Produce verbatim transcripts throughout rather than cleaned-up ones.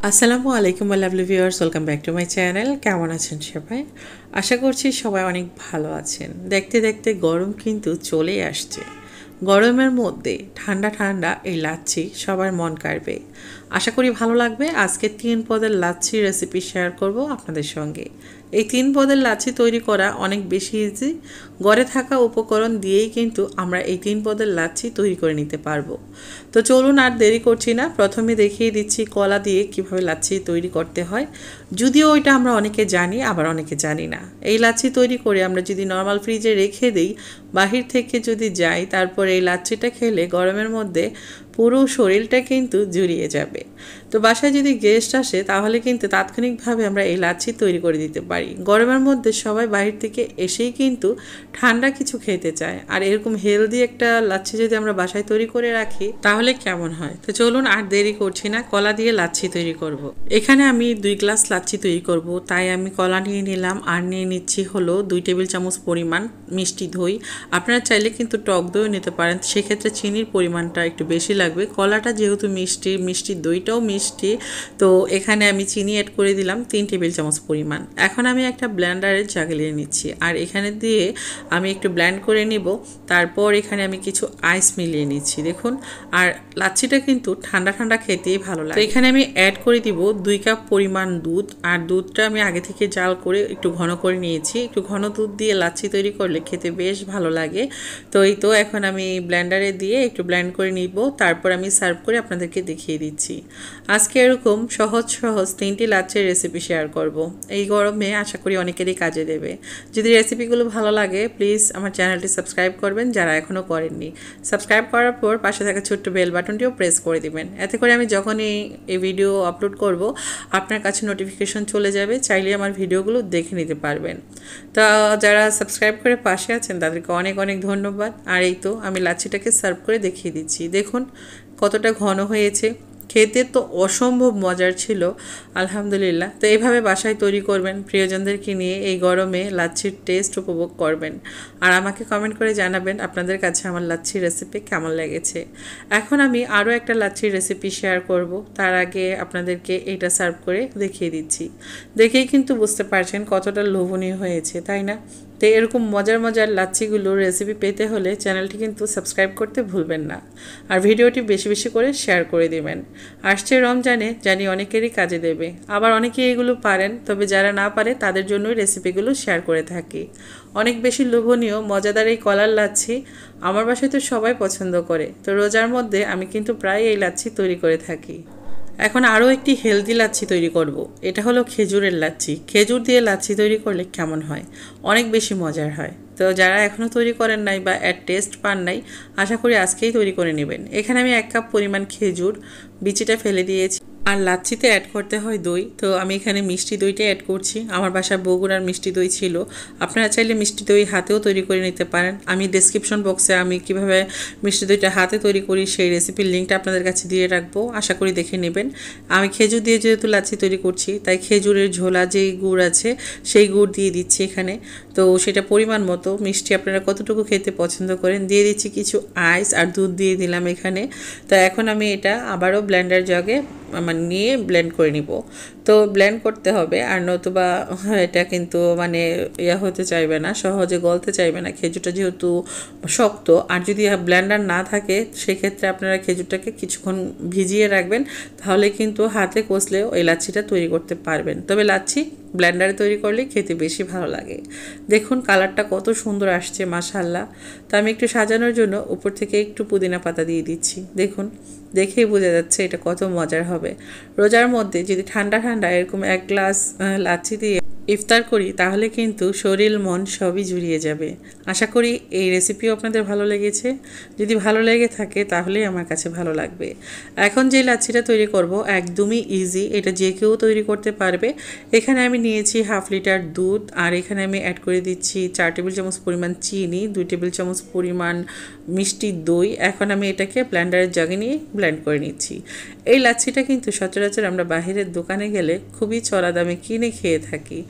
আসসালামু আলাইকুম lovely viewers, welcome back to my channel. কেমন আছেন সবাই? আশা করছি সবাই অনেক ভালো আছেন। দেখতে দেখতে গরম কিন্তু চলেই আসছে। গরমের মধ্যে ঠান্ডা ঠান্ডা এই লাচ্ছি সবার মন কাড়বে। আশা করি ভালো লাগবে। আজকে তিন পদের লাচ্ছি রেসিপি শেয়ার করব আপনাদের সঙ্গে। এই তিন পদের লাচ্ছি তৈরি করা অনেক বেশি ইজি। ঘরে থাকা উপকরণ দিয়েই কিন্তু আমরা এই তিন পদের লাচ্ছি তৈরি করে নিতে পারবো। তো চলুন আর দেরি করছি না, প্রথমে দেখিয়ে দিচ্ছি কলা দিয়ে কিভাবে লাচ্ছি তৈরি করতে হয়। যদিও ওইটা আমরা অনেকে জানি, আবার অনেকে জানি না। এই লাচ্ছি তৈরি করে আমরা যদি নর্মাল ফ্রিজে রেখে দিই, বাহির থেকে যদি যাই, তারপর এই লাচ্ছিটা খেলে গরমের মধ্যে পুরো শরীরটা কিন্তু জুড়িয়ে যাবে। তো বাসায় যদি গেস্ট আসে তাহলে কিন্তু তাৎক্ষণিকভাবে আমরা এই লাচ্ছি তৈরি করে দিতে পারি। গরমের মধ্যে সবাই বাহির থেকে এসেই কিন্তু ঠান্ডা কিছু খেতে চায়, আর এরকম হেলদি একটা লাচ্ছি যদি আমরা বাসায় তৈরি করে রাখি তাহলে কেমন হয়। তো চলুন আর দেরি করছি না, কলা দিয়ে লাচ্ছি তৈরি করব। এখানে আমি দুই গ্লাস লাচ্ছি তৈরি করব, তাই আমি কলা নিয়ে নিলাম আর নিয়ে নিচ্ছি হলো দুই টেবিল চামচ পরিমাণ মিষ্টি দই। আপনারা চাইলে কিন্তু টক দইও নিতে পারেন, সেক্ষেত্রে চিনির পরিমাণটা একটু বেশি লাগবে। কলাটা যেহেতু মিষ্টি, মিষ্টির দইটাও মিষ্টি, তো এখানে আমি চিনি অ্যাড করে দিলাম তিন টেবিল চামচ পরিমাণ। এখন আমি একটা ব্লেন্ডারে জাগলিয়ে নিচ্ছি, আর এখানে দিয়ে আমি একটু ব্লেন্ড করে নিব। তারপর এখানে আমি কিছু আইস মিলিয়ে নিচ্ছি, দেখুন। আর লাচ্ছিটা কিন্তু ঠান্ডা ঠান্ডা খেতেই ভালো লাগে। তো এখানে আমি অ্যাড করে দিব দুই কাপ পরিমাণ দুধ, আর দুধটা আমি আগে থেকে জাল করে একটু ঘন করে নিয়েছি। একটু ঘন দুধ দিয়ে লাচ্ছি তৈরি করলে খেতে বেশ ভালো লাগে। তো এই তো এখন আমি ব্লেন্ডারে দিয়ে একটু ব্লেন্ড করে নিব, তারপর আমি সার্ভ করে আপনাদেরকে দেখিয়ে দিচ্ছি। আজকে এরকম সহজ সহজ তিনটি লাচ্ছির রেসিপি শেয়ার করব। এই গরমে আশা করি অনেকেরই কাজে দেবে। যদি রেসিপিগুলো ভালো লাগে প্লিজ আমার চ্যানেলটি সাবস্ক্রাইব করবেন যারা এখনও করেননি। সাবস্ক্রাইব করার পর পাশে থাকা ছোট্ট বেল বাটনটিও প্রেস করে দিবেন, এতে করে আমি যখনই এই ভিডিও আপলোড করব আপনার কাছে নোটিফিকেশন চলে যাবে, চাইলে আমার ভিডিওগুলো দেখে নিতে পারবেন। তা যারা সাবস্ক্রাইব করে পাশে আছেন তাদেরকে অনেক অনেক ধন্যবাদ। আর এই তো আমি লাচ্ছিটাকে সার্ভ করে দেখিয়ে দিচ্ছি, দেখুন কতটা ঘন হয়েছে। খেতে তো অসম্ভব মজার ছিল, আলহামদুলিল্লাহ। তো এইভাবে বাসায় তৈরি করবেন, প্রিয়জনদেরকে নিয়ে এই গরমে লাচ্ছির টেস্ট উপভোগ করবেন। আর আমাকে কমেন্ট করে জানাবেন আপনাদের কাছে আমার লাচ্ছির রেসিপি কেমন লেগেছে। এখন আমি আরও একটা লাচ্ছির রেসিপি শেয়ার করব, তার আগে আপনাদেরকে এটা সার্ভ করে দেখিয়ে দিচ্ছি। দেখেই কিন্তু বুঝতে পারছেন কতটা লোভনীয় হয়েছে, তাই না? তো এরকম মজার মজার লাচ্ছিগুলোর রেসিপি পেতে হলে চ্যানেলটি কিন্তু সাবস্ক্রাইব করতে ভুলবেন না, আর ভিডিওটি বেশি বেশি করে শেয়ার করে দিবেন। আসছে রমজানে, জানি অনেকেরই কাজে দেবে, আবার অনেকে এগুলো পারেন, তবে যারা না পারে তাদের জন্যই রেসিপিগুলো শেয়ার করে থাকি। অনেক বেশি লোভনীয় মজাদার এই কলার লাচ্ছি আমার বাসায় তো সবাই পছন্দ করে। তো রোজার মধ্যে আমি কিন্তু প্রায় এই লাচ্ছি তৈরি করে থাকি। এখন আরও একটি হেলদি লাচ্ছি তৈরি করব। এটা হলো খেজুরের লাচ্ছি। খেজুর দিয়ে লাচ্ছি তৈরি করলে কেমন হয়, অনেক বেশি মজার হয়। তো যারা এখনও তৈরি করেন নাই বা এর টেস্ট পান নাই, আশা করি আজকেই তৈরি করে নেবেন। এখানে আমি এক কাপ পরিমাণ খেজুর বিচিটা ফেলে দিয়েছি, আর লাচ্ছিতে অ্যাড করতে হয় দই। তো আমি এখানে মিষ্টি দইটা অ্যাড করছি, আমার বাসায় বগুড়ার মিষ্টি দই ছিল। আপনারা চাইলে মিষ্টি দই হাতেও তৈরি করে নিতে পারেন। আমি ডেসক্রিপশন বক্সে আমি কিভাবে মিষ্টি দইটা হাতে তৈরি করি সেই রেসিপির লিঙ্কটা আপনাদের কাছে দিয়ে রাখবো, আশা করি দেখে নেবেন। আমি খেজুর দিয়ে যেহেতু লাচ্ছি তৈরি করছি, তাই খেজুরের ঝোলা যেই গুড় আছে সেই গুড় দিয়ে দিচ্ছি এখানে। তো সেটা পরিমাণ মতো, মিষ্টি আপনারা কতটুকু খেতে পছন্দ করেন, দিয়ে দিচ্ছি কিছু আইস, আর দুধ দিয়ে দিলাম এখানে। তো এখন আমি এটা আবারও ব্লেন্ডার জগে মানে নিয়ে ব্লেন্ড করে নিব। তো ব্লেন্ড করতে হবে, আর নতুবা এটা কিন্তু মানে ইয়া হতে চাইবে না, সহজে গলতে চাইবে না, খেজুরটা যেহেতু শক্ত। আর যদি ব্লেন্ডার না থাকে সেক্ষেত্রে আপনারা খেজুরটাকে কিছুক্ষণ ভিজিয়ে রাখবেন, তাহলে কিন্তু হাতে কষলেও এই লাচ্ছিটা তৈরি করতে পারবেন। তবে লাচ্ছি ব্লেন্ডারে তৈরি করলে খেতে বেশি ভালো লাগে। দেখুন কালারটা কত সুন্দর আসছে, মাশাআল্লাহ। তো আমি একটু সাজানোর জন্য উপর থেকে একটু পুদিনা পাতা দিয়ে দিচ্ছি, দেখুন দেখেই বোঝা যাচ্ছে এটা কত মজার হবে। রোজার মধ্যে যদি ঠান্ডা ঠান্ডা এরকম এক গ্লাস লাচ্ছি দিয়ে ইফতার করি তাহলে কিন্তু শরীর মন সবই জুড়িয়ে যাবে। আশা করি এই রেসিপিও আপনাদের ভালো লেগেছে। যদি ভালো লেগে থাকে তাহলেই আমার কাছে ভালো লাগবে। এখন যে লাচ্ছিটা তৈরি করব একদমই ইজি, এটা যে কেউ তৈরি করতে পারবে। এখানে আমি নিয়েছি হাফ লিটার দুধ, আর এখানে আমি অ্যাড করে দিচ্ছি চার টেবিল চামচ পরিমাণ চিনি, দুই টেবিল চামচ পরিমাণ মিষ্টি দই। এখন আমি এটাকে ব্লেন্ডারের জাগে নিয়ে ব্লেন্ড করে নিচ্ছি। এই লাচ্ছিটা কিন্তু সচরাচর আমরা বাহিরের দোকানে গেলে খুবই চড়া দামে কিনে খেয়ে থাকি।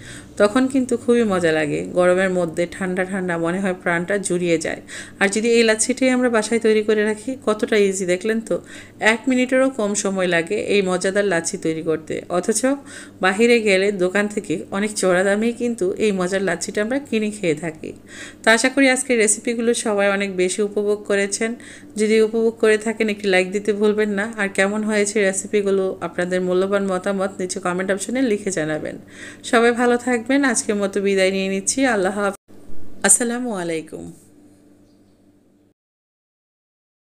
তখন কিন্তু খুবই মজা লাগে। গরমের মধ্যে ঠান্ডা ঠান্ডা মনে হয় প্রাণটা জুড়িয়ে যায়। আর যদি এই লাচ্ছিটাই আমরা বাসায় তৈরি করে রাখি, কতটা ইজি দেখলেন তো। এক মিনিটেরও কম সময় লাগে এই মজাদার লাচ্ছি তৈরি করতে, অথচ বাহিরে গেলে দোকান থেকে অনেক চড়া দামেই কিন্তু এই মজার লাচ্ছিটা আমরা কিনে খেয়ে থাকি। তো আশা করি আজকের রেসিপিগুলো সবাই অনেক বেশি উপভোগ করেছেন। যদি উপভোগ করে থাকেন একটি লাইক দিতে ভুলবেন না। আর কেমন হয়েছে রেসিপিগুলো আপনাদের মূল্যবান মতামত নিচে কমেন্ট অপশনে লিখে জানাবেন। সবাই ভালো থাকবেন। আজকের মতো বিদায় নিয়ে নিচ্ছি। আল্লাহ হাফেজ। আসসালামু আলাইকুম।